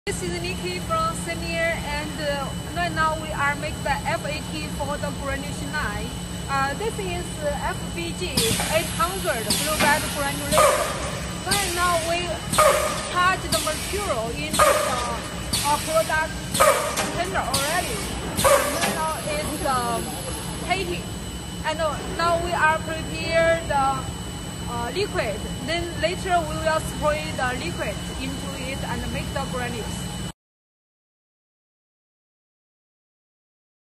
This is Nikki from Senior, and right now we are making the FAT for the granulation. This is FBG 800 blue bed granulation. Right now we charge the material into the product container already. Right now it's heating, and now we are prepare the liquid. Then later we will spray the liquid into it and make the granules.